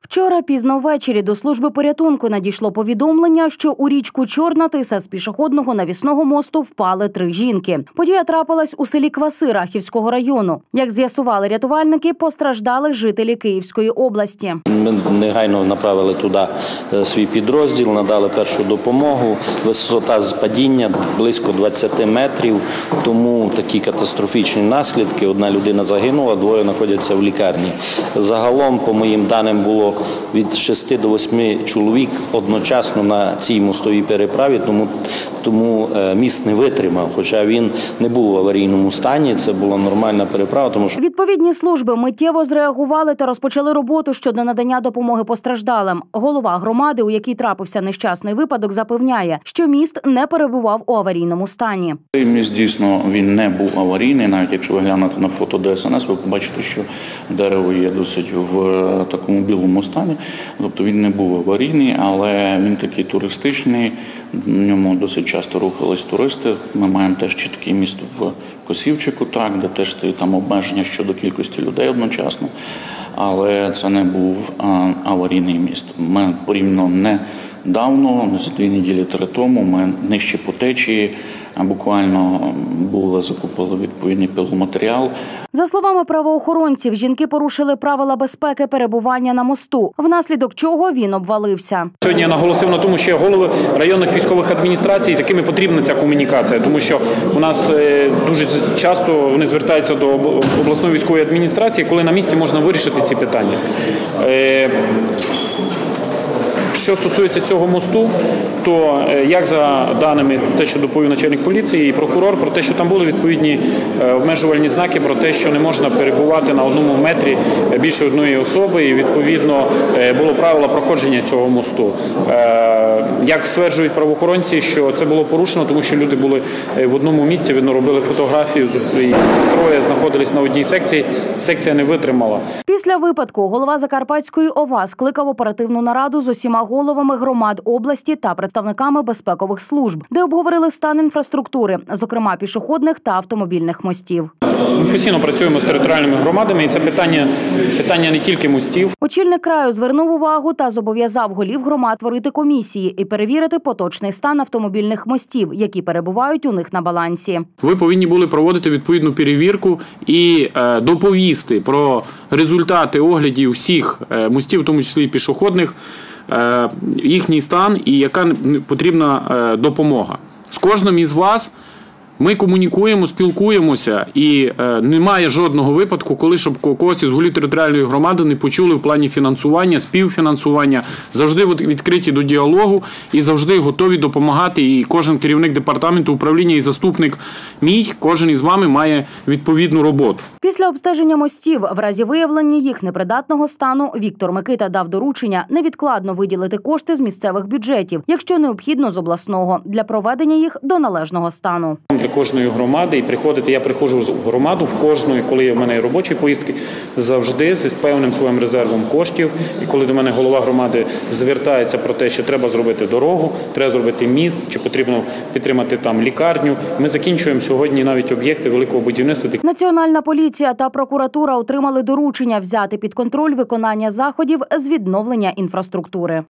Вчора пізно ввечері до служби порятунку надійшло повідомлення, що у річку Чорна Тиса з пішохідного навісного мосту впали 3 жінки. Подія трапилась у селі Кваси Рахівського району. Як з'ясували рятувальники, постраждали жителі Київської області. Ми негайно направили туди свій підрозділ, надали першу допомогу. Висота з падіння близько 20 метрів, тому такі катастрофічні наслідки. Одна людина загинула, 2 знаходяться в лікарні. Загалом, по моїм даним, було від 6 до 8 чоловік одночасно на цій мостовій переправі, тому міст не витримав, хоча він не був в аварійному стані, це була нормальна переправа. Відповідні служби миттєво зреагували та розпочали роботу щодо надання допомоги постраждалим. Голова громади, у якій трапився нещасний випадок, запевняє, що міст не перебував у аварійному стані. Міст, дійсно, він не був аварійний, навіть якщо ви глянете на фото ДСНС, ви побачите, що дерево є досить в такому білому стані. Тобто він не був аварійний, але він такий туристичний, в ньому досить часто рухались туристи. Ми маємо теж чіткий міст в Косівчику, де теж стоїть там обмеження щодо кількості людей одночасно, але це не був аварійний міст. Ми порівняно недавно, 2 неділі тому, ми нижче по течії, буквально закупили відповідний піломатеріал. За словами правоохоронців, жінки порушили правила безпеки перебування на мосту, внаслідок чого він обвалився. Сьогодні я наголосив на тому, що є голови районних військових адміністрацій, з якими потрібна ця комунікація, тому що у нас дуже часто вони звертаються до обласної військової адміністрації, коли на місці можна вирішити ці питання. Що стосується цього мосту, то як за даними, те, що доповів начальник поліції і прокурор, про те, що там були відповідні обмежувальні знаки про те, що не можна перебувати на 1 метрі більше 1 особи, і відповідно було правило проходження цього мосту. Як стверджують правоохоронці, що це було порушено, тому що люди були в одному місці, видно, робили фотографію, і 3 знаходились на одній секції, секція не витримала. Після випадку голова Закарпатської ОВА скликав оперативну нараду з усіма головами громад області та представниками безпекових служб, де обговорили стан інфраструктури, зокрема пішохідних та автомобільних мостів. Ми постійно працюємо з територіальними громадами, і це питання не тільки мостів. Очільник краю звернув увагу та зобов'язав голів громад творити комісії і перевірити поточний стан автомобільних мостів, які перебувають у них на балансі. Ви повинні були проводити відповідну перевірку і доповісти про результати оглядів всіх мостів, в тому числі і пішохідних, їхній стан і яка потрібна допомога. З кожним із вас ми комунікуємо, спілкуємося, і немає жодного випадку, коли щоб когось із голів територіальної громади не почули в плані фінансування, співфінансування. Завжди відкриті до діалогу і завжди готові допомагати. І кожен керівник департаменту управління і заступник мій, кожен із вами має відповідну роботу. Після обстеження мостів, в разі виявлення їх непридатного стану, Віктор Микита дав доручення невідкладно виділити кошти з місцевих бюджетів, якщо необхідно з обласного, для проведення їх до належного стану. Для кожної громади і приходити, я приходжу в громаду в кожної, коли в мене є робочі поїздки, завжди з певним своїм резервом коштів. І коли до мене голова громади звертається про те, що треба зробити дорогу, треба зробити міст, чи потрібно підтримати там лікарню, ми закінчуємо сьогодні навіть об'єкти великого будівництва. Національна поліція та прокуратура отримали доручення взяти під контроль виконання заходів з відновлення інфраструктури.